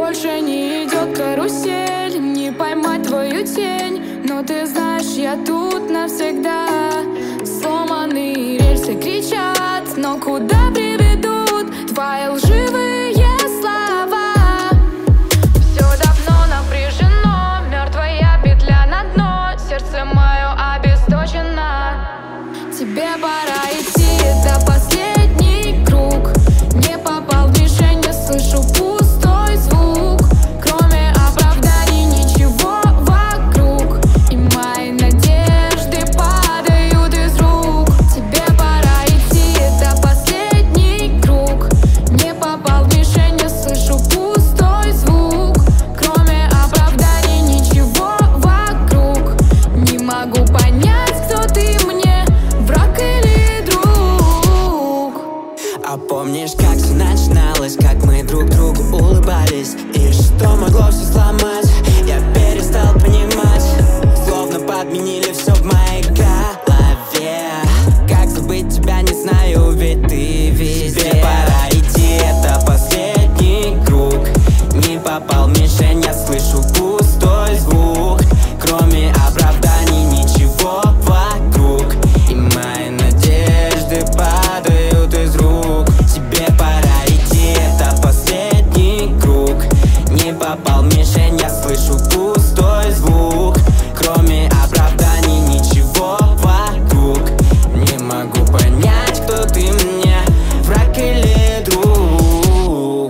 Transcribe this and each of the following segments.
больше не идет карусель, не поймать твою тень. Но ты знаешь, я тут навсегда. Сломанные рельсы кричат, но куда приведут твои лживые слова? Все давно напряжено, мертвая петля на дно. Сердце мое обесточено. Тебе пора идти, это последний круг. Не попал в мишень, я слышу пустой звук. Кроме оправданий ничего вокруг, и мои надежды падают из рук. Тебе пора идти, это последний круг. Не попал в мишень, я слышу пустой звук. Кроме оправданий ничего вокруг. Не могу понять, кто ты мне, враг или друг. А помнишь, как все начиналось, как мы друг другу улыбались, и что могло все сломать? Я перестал понимать, словно подменили все в моей голове. Как забыть тебя, не знаю, ведь ты везде. Тебе пора идти, это последний круг. Не попал в мишень, я слышу пустой звук. Кроме оправданий ничего вокруг, и мои надежды падают из рук. Тебе пора идти, это последний круг. Не попал в мишень, я слышу пустой звук. Кроме оправданий ничего вокруг. Не могу понять, кто ты мне, враг или друг.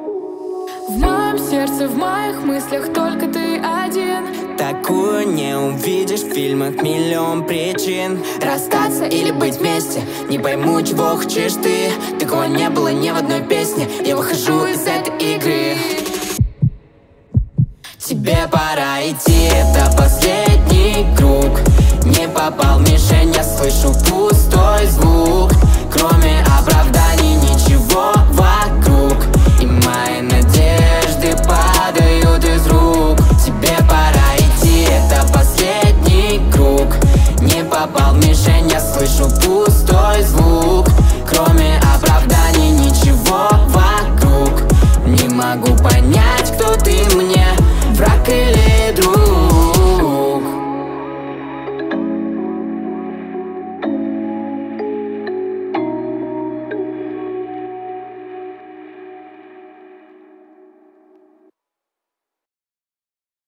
В моем сердце, в моих мыслях только ты один. Такую не увидишь в фильмах, миллион причин расстаться или быть вместе. Не пойму, чего хочешь ты. Такого не было ни в одной песне. Я выхожу из этой игры. Тебе пора идти, это последний